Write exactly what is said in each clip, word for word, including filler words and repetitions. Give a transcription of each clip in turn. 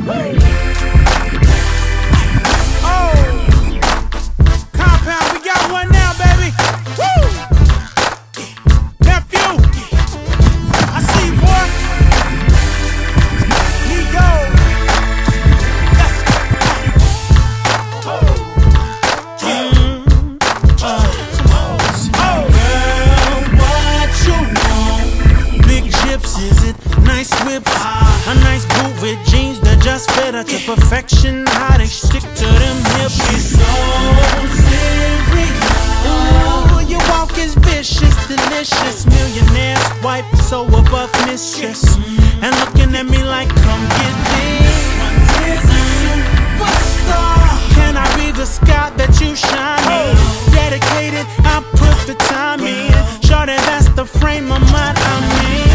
A nice boot with jeans that just fit her to perfection. How they stick to them hips. She's so serious. Ooh, your walk is vicious, delicious. Millionaire wife, so above mistress. And looking at me like, come get this. Can I be the sky that you shine in? Dedicated, I put the time in. Sure that that's the frame of mind I'm in.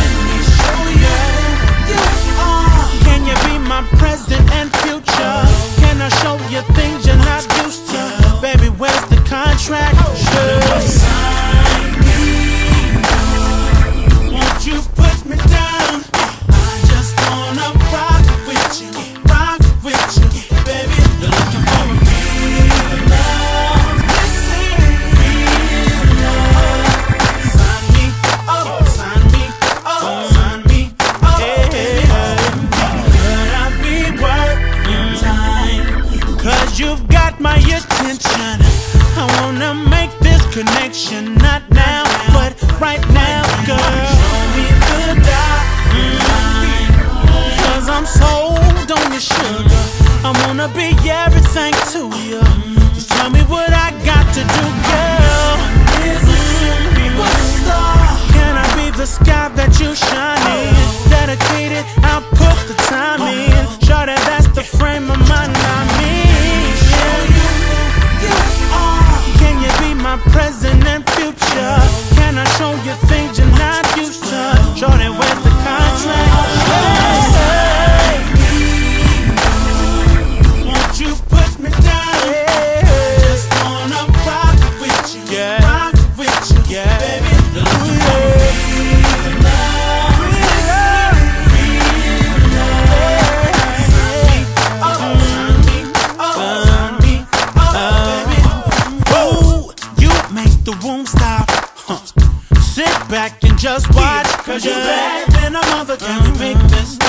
My present and future. Can I show you things you're not used to? Baby, where's the contract? Sure. Sign me. Won't you put me down? I just wanna rock with you, rock with you, baby. You're looking for a real love. Listen, real love. Sign me up, sign me up, sign me up, baby. You've got my attention. I wanna make this connection. Not now, but right now, girl. Show me the dot line. Cause I'm sold on your sugar. I wanna be everything to you. Just tell me what I got to do, girl. Can I be the sky that you shine in? Dedicated, I'll put the time in. Sure that that's the frame of mind I'm in. My present and future. Can I show you things you're not used to? Jordan, where's the contract? Hey, won't you put me down? I just wanna rock with you, yeah. Rock with you, yeah. Baby. You're looking for real love, real love. Sign me up, sign me up, sign me up, baby. Whoa. Make the room stop, huh. Sit back and just watch. Cause you're bad than a mother. Can we make this